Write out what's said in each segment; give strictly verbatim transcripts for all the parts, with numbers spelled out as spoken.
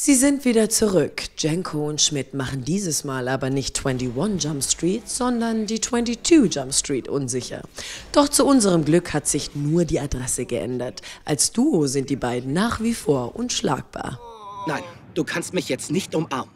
Sie sind wieder zurück. Jenko und Schmidt machen dieses Mal aber nicht einundzwanzig Jump Street, sondern die zweiundzwanzig Jump Street unsicher. Doch zu unserem Glück hat sich nur die Adresse geändert. Als Duo sind die beiden nach wie vor unschlagbar. Nein, du kannst mich jetzt nicht umarmen.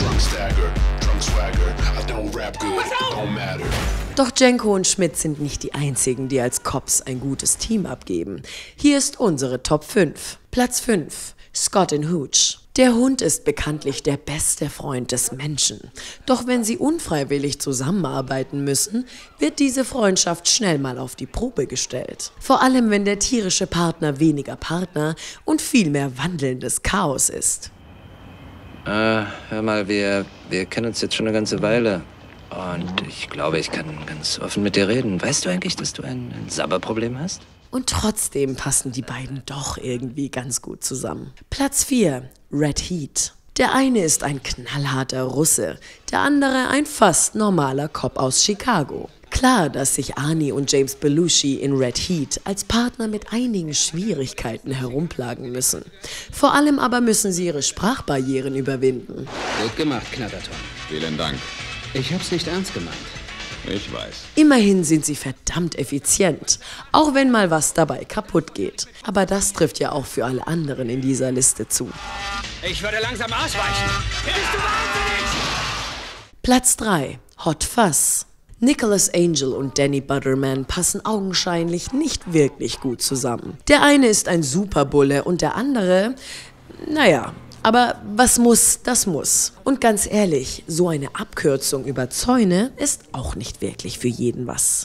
Doch Jenko und Schmidt sind nicht die einzigen, die als Cops ein gutes Team abgeben. Hier ist unsere Top fünf. Platz fünf. Scott in Hooch. Der Hund ist bekanntlich der beste Freund des Menschen. Doch wenn sie unfreiwillig zusammenarbeiten müssen, wird diese Freundschaft schnell mal auf die Probe gestellt. Vor allem, wenn der tierische Partner weniger Partner und viel mehr wandelndes Chaos ist. Äh, hör mal, wir, wir kennen uns jetzt schon eine ganze Weile. Und ich glaube, ich kann ganz offen mit dir reden. Weißt du eigentlich, dass du ein, ein Sabberproblem hast? Und trotzdem passen die beiden doch irgendwie ganz gut zusammen. Platz vier. Red Heat. Der eine ist ein knallharter Russe, der andere ein fast normaler Cop aus Chicago. Klar, dass sich Arnie und James Belushi in Red Heat als Partner mit einigen Schwierigkeiten herumplagen müssen. Vor allem aber müssen sie ihre Sprachbarrieren überwinden. Gut gemacht, Knatterton. Vielen Dank. Ich hab's nicht ernst gemeint. Ich weiß. Immerhin sind sie verdammt effizient, auch wenn mal was dabei kaputt geht. Aber das trifft ja auch für alle anderen in dieser Liste zu. Ich würde langsam ausweichen. Bist du wahnsinnig? Platz drei. Hot Fuzz. Nicholas Angel und Danny Butterman passen augenscheinlich nicht wirklich gut zusammen. Der eine ist ein Superbulle und der andere, naja, aber was muss, das muss. Und ganz ehrlich, so eine Abkürzung über Zäune ist auch nicht wirklich für jeden was.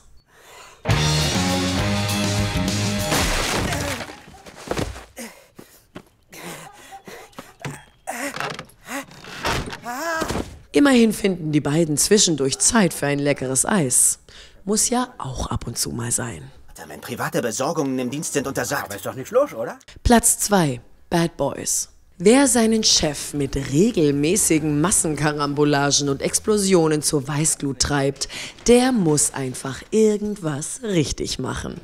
Immerhin finden die beiden zwischendurch Zeit für ein leckeres Eis. Muss ja auch ab und zu mal sein. Wenn private Besorgungen im Dienst sind untersagt. Aber ist doch nichts los, oder? Platz zwei. Bad Boys. Wer seinen Chef mit regelmäßigen Massenkarambolagen und Explosionen zur Weißglut treibt, der muss einfach irgendwas richtig machen.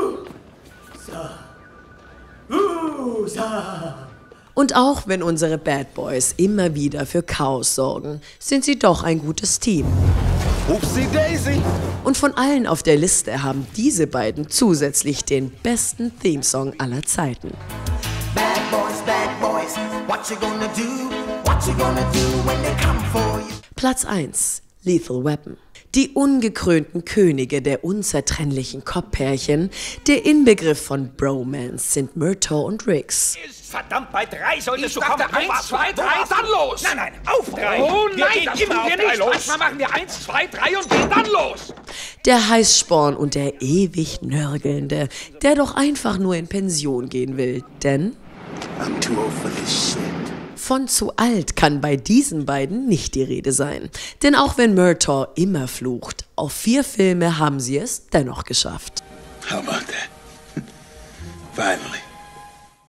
Und auch wenn unsere Bad Boys immer wieder für Chaos sorgen, sind sie doch ein gutes Team. Upsi Daisy! Und von allen auf der Liste haben diese beiden zusätzlich den besten Themesong aller Zeiten. Bad boys, bad boys, what you gonna do? What you gonna do when they come for you? Platz eins. Lethal Weapon. Die ungekrönten Könige der unzertrennlichen Cop-Pärchen, der Inbegriff von Bromance sind Murtaugh und Riggs. Verdammt, bei drei solltest Ich du dachte, kommen. Wo eins, warst zwei, du? Wo drei, warst dann du? los. Nein, nein, auf drei. Oh Wir nein, gehen das immer tun auf wir drei nicht. los. Manchmal machen wir eins, zwei, drei und gehen dann los. Der Heißsporn und der ewig Nörgelnde, der doch einfach nur in Pension gehen will, denn I'm too old for this shit. von zu alt kann bei diesen beiden nicht die Rede sein. Denn auch wenn Murtaugh immer flucht, auf vier Filme haben sie es dennoch geschafft. How about that? Finally.